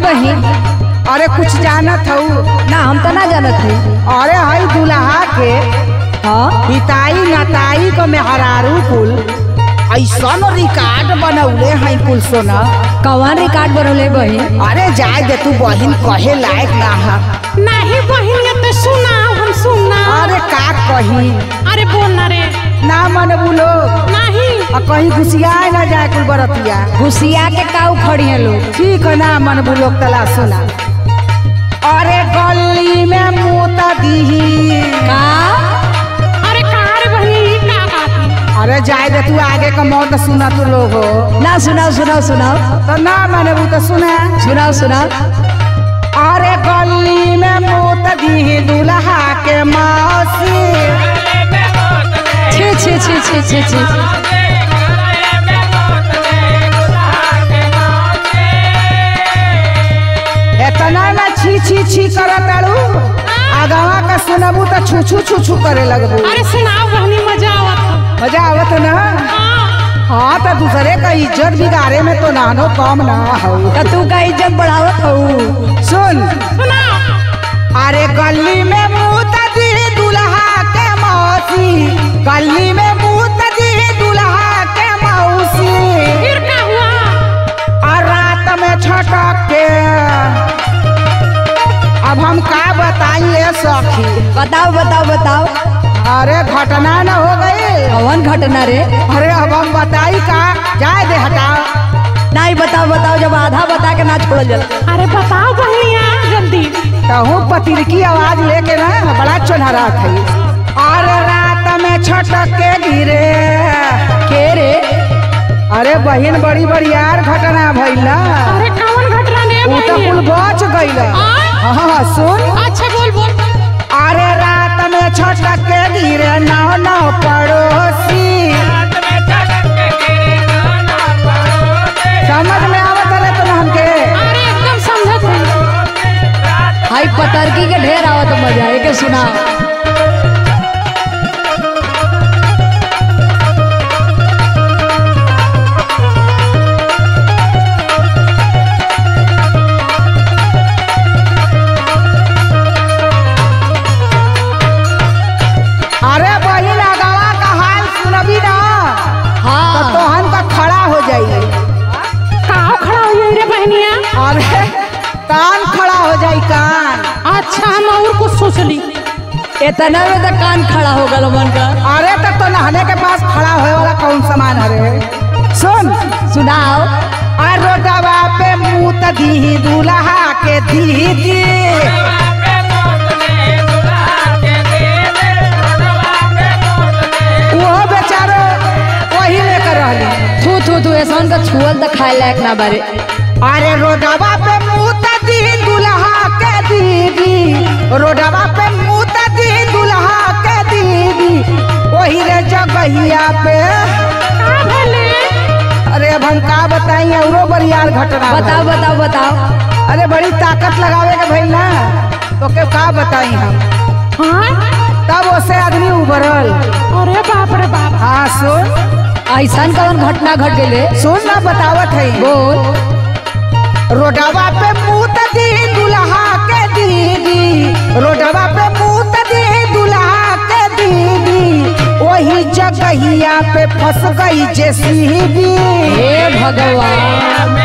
बहिन? अरे कुछ जानत हूँ ना, हम तो ना जानत है। अरे हई दुल्हा के हाँ हिताई नताई को मेहरारू कुल ऐसा रिकॉर्ड बनौले हैं कुल सोना। कौन रिकॉर्ड बनौले बहिन? अरे जाए दे तू बहिन कहे लायक ना है। नहीं बहिन ये तो सुना हम सुना। अरे का कही? अरे बोल ना रे। ना मन बोलो नहीं कहीं घुसिया ना जाए कुल बरतिया। घुसिया के का उखड़ी है लोग? ठीक है ना मन बोलो तला सुना। अरे गली में मूता दी का? अरे कहाँ रे बहिन का का? अरे जाए दे तू आगे का मौत सुना तू लोग हो ना सुनाओ सुनाओ सुनाओ तो ना मैंने वो तो सुना। सुनाओ सुनाओ। अरे गली में मूत दी दुल्हा के मौसी। छी छी छी छी छी छी। इतना ना छी छी छी करत आड़ू आगावा का सुनबू तो छू छू छू छू करे लगबू। अरे सुनाओ बहनी मजा आवत। मजा आवत ना? हाँ तो दूसरे का इज्जत बिगाड़े में तो नानो कम ना हो। तो तू का इज्जत बढ़ावत हो? सुन सुनाओ। अरे गली में मूत दी दुल्हा के मौसी। गली में मूत दी दुल्हा के मौसी। फिर क्या हुआ? और रात में छटक के अब हम का बताइए सखी? बताओ बताओ बताओ। अरे घटना न हो गई। कौन घटना रे? अरे अब हम बताई का? जाए दे हटाओ। नहीं बताओ बताओ, जब आधा बता के ना छोड़ जला। अरे बताओ बहनिया जल्दी। कहूँ पतिर की आवाज लेके ना बड़ा चुनहरा थी। और रात में छटक के गिरे के रे? अरे बहन बड़ी बड़ी यार घटना भइला। अरे कौन घटना रे वो तो कुल बहनिया? बच गइला। हाँ सुन। अच्छा बोल बोल। अरे रात में छटक के गिरे नौ नौ पड़ोसी। समझ में आवत रहे तो हमके? अरे एकदम समझत है। हाई पतरकी के ढेर आवत मजा है के सुना। अरे बहिन अगवा का हाल सुनबी ना तो हाँ तोहन का खड़ा हो जाइए। कहाँ खड़ा हुई रे बहनिया? अरे कान खड़ा हो जाई कान। अच्छा हम और कुछ सोच ली। इतना में तो कान खड़ा हो गल मन का। अरे तो नहाने के पास खड़ा होए वाला कौन सामान हरे? सुन सुनाओ। और रोडवा पे मूत दी दुल्हा के दीदी। वो बेचारो वही लेकर रहली। थू थू थू ऐसा का छुअल तो खाए लायक ना बारे। अरे रोडवा पे मूत दी दुल्हा के दीदी। रोडवा पे मूत दी दुल्हा के दीदी। वही रे जगहिया पे। कहाँ भले? अरे अब हम का बताई औरो बड़ी यार घटना बताओ भइल। बताओ बताओ। अरे बड़ी ताकत लगावे के भइल ना तो के का बताई हम? हाँ? तब उससे आदमी उबरल। अरे बाप रे बाप। हाँ सुन ऐसा कौन घटना घट गई? सुन ना बतावत है। बोल। रोडवा पे मूत दी दुल्हा के दीदी। रोडवा पे मूत दी दुल्हा के दीदी। वही जगहिया पे फंस गई जेसीबी। हे भगवान।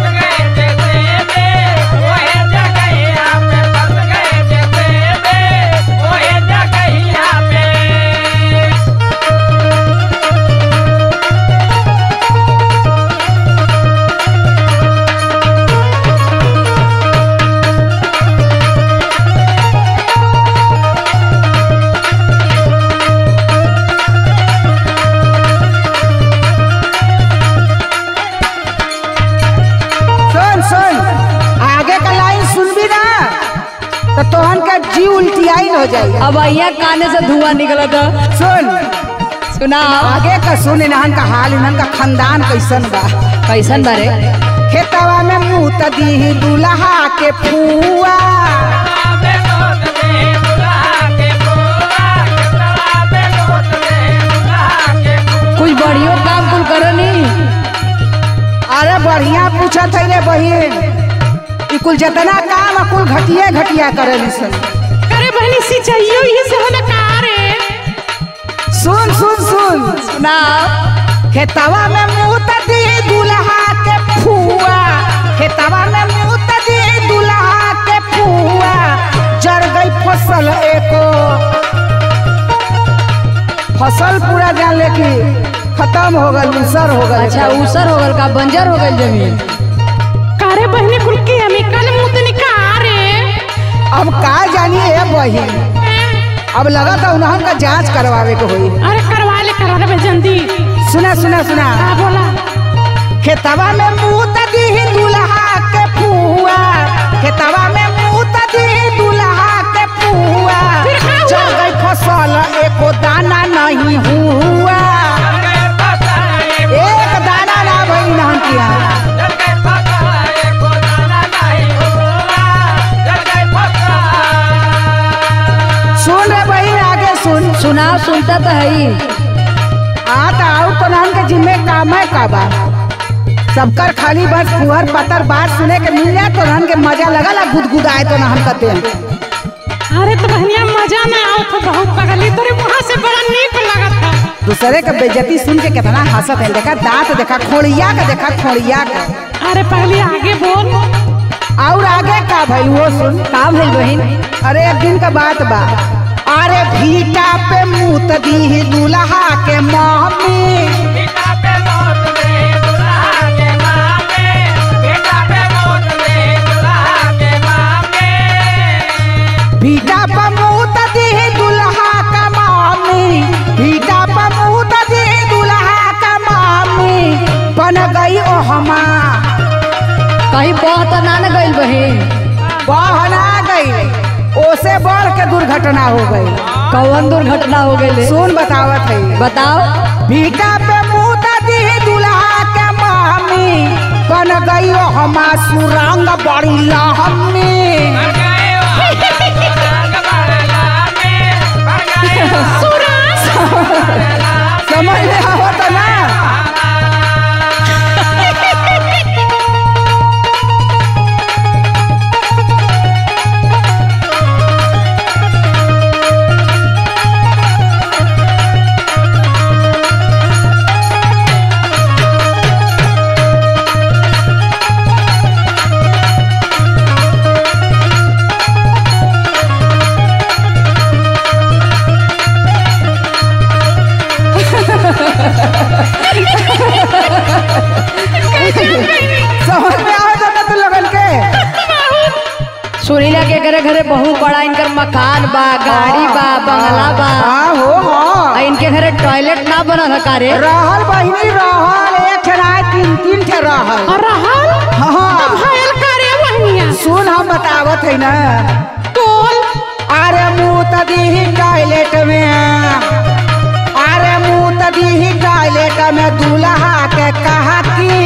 तो तोहन का जी उल्टियाई हो जाई। अब यहाँ काने से धुआं निकला था। सुन सुनाओ। आगे का सुन। इन्हन का हाल इन्हन का खानदान कैसन बा? कैसन बारे? खेतवा में मूत दी दुल्हा के फुआ। कुछ बढ़ियो काम करनी। अरे बढ़िया पूछत है रे बहिन। कुल जतना काम कुल घटिया घटिया करेली सन। अरे बहनी सिंचाइयो ये से होला का रे? सुन सुन सुन सुनाओ। खेतवा में मुँह दी दुल्हा के फुआ, खेतवा में मुँह दी दुल्हा के फुआ, जर गई फसल एको, फसल पूरा जान ले कि खत्म हो गल, उसर हो गल। अच्छा उसर हो गल का, बंजर हो गल जमीन। कारे बहनी कुल के हमें कल मुंह निका रे? अब का जानी है बहिन, अब लगा था उन्हन का जांच करवावे को होई। अरे करवा ले जल्दी। सुना सुना सुना। हाँ बोला। खेतवा में मुँह दी दुल्हा के फुआ, खेतवा में मुँह दी दुल्हा के फुआ, चल गई फसल एको दाना नहीं हुआ, एक दाना ना भई नहन किया। सुन रे बहन आगे सुन। सुनाओ, सुनता तो है ही। तो आओ तो नहन के जिम्मे काम है का बा, सबकर खाली बस फुहर पतर बात सुने के मिल जाए तो नहन के मजा लगा ला, गुदगुदाए तो नहन कहते हैं। अरे तो बहनिया मजा ना आओ तो बहुत पगली, तेरे वहाँ से बड़ा नीक लगा था। दूसरे का बेइज्जती सुन के कितना हंसत है, देखा दांत देखा खोड़िया का, देखा खोड़िया का। अरे पगली आगे बोल। और आगे का भाई वो सुन। का भइल बहिन? अरे एक दिन का बात बा, अरे भीटा पे मुँह दी दुल्हा के मम्मी, भीटा पे मुँह दी दुल्हा का मम्मी, भीटा पे मुँह दी दुल्हा का मम्मी, बन गई ओ हमा, कहीं बह तो ना न गइल बहिन? बहना गई, ओसे बढ़ के दुर्घटना हो गई। कौन दुर्घटना हो गई? सुन बतावत है। बताओ। भीटा पे मुँह दी दुल्हा के मम्मी, बन गई ओ हमा सुरंग बड़ी लहमी। समझ में आवत ना? समझ में आवत ना तू लगन के? सुनीला के घरे घरे बहुत बड़ा इनकर मकान बा, गाड़ी बा, बंगला बा। हाँ हो हाँ। इनके घरे टॉयलेट ना बनल है का रे? रहल बहिनी रहल, एक ठे ना तीन तीन ठे रहल। और रहल? हाँ घायल करे बहनिया। सुन हम बतावत है ना। बोल। अरे मुँह दी टॉयलेट में, अरे मुँह दी टॉयलेट में दूल्हा के कहा की,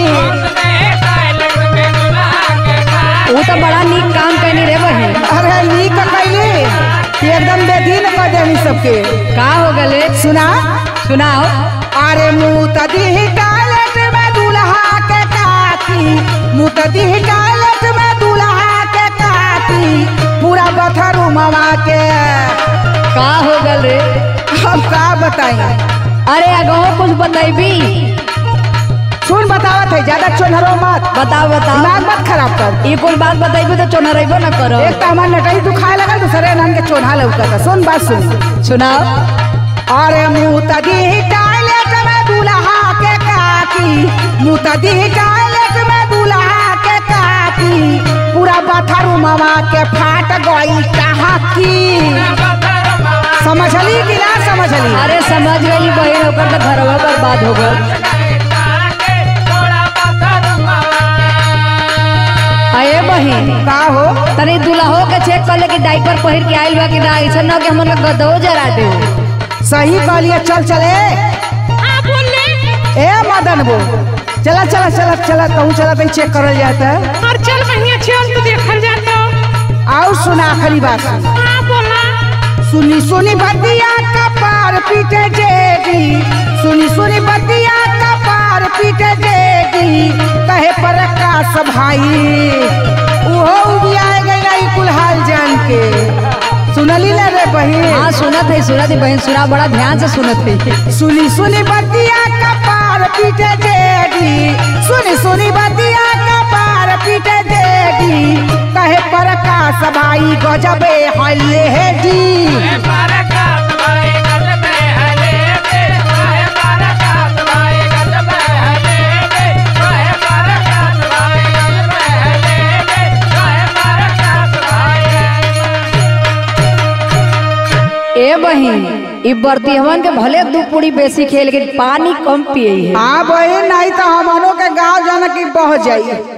वो तो बड़ा नीक काम कैनी रे बहिन। अरे नीक कैली, एकदम बेदीन कर देनी सबके। का हो गले? सुना सुनाओ। अरे मुँह दी टॉयलेट में दूल्हा के काकी, मुँह दी टॉयलेट में दूल्हा के काकी, पूरा बाथरूम के। का हो गल रे? हम का बताई? अरे अगहो कुछ बतैबी। सुन बतावत है, ज्यादा चोनहरो मत। बताओ बताओ। दिमाग मत खराब कर। ये कुल बात बतैबी तो चोनहरेबो न करो। एक तो हमार नटई दुखाए लगा, दूसरे नन के चोन्हा लौकता। सुन बात सुन। सुनाओ। अरे मुँह दी टॉयलेट में दूल्हा के काकी, मुँह दी टॉयलेट में दूल्हा के काकी, पूरा बाथरूम के फाट गई कहाँ की। समझली कि ना समझली? अरे समझ गई बहिन, ओकर तो घरवा बर्बाद हो गल। अये बहिन, का हो? तनी दुल्हो के चेक कर ले कि डायपर पहिर के आइल बा कि ना, ऐसा ना कि हमन लोग गदो जरा दे। सही कहलिए, चल चले। हाँ बोल ले। ए मदन बो, चला चला चला चला, तू चला तई चेक करल जाता। और चल बहनिया चल तो देखल जाता। और सुना आखिरी बात सुन। हाँ बोला। सुनी सुनी बतिया का पार पीटे जेगी, सुनी सुनी बतिया का पार पीटे जेगी, कहे पर का भाई, ओहो सुनत है बहन सुना बड़ा ध्यान से सुनत है। सुनी सुनी बतिया कपार पीटे जेडी, सुनी सुनी बतिया कपार पीटे जेडी, कहे प्रकाश भाई गजबे हल्ले है जी। ए बहन ई बरती हमन के भले 2 पूरी बेसी खेल के पानी कम पिए है। हाँ बहन नहीं तो हमनों के गाँव जाना की बह जाई।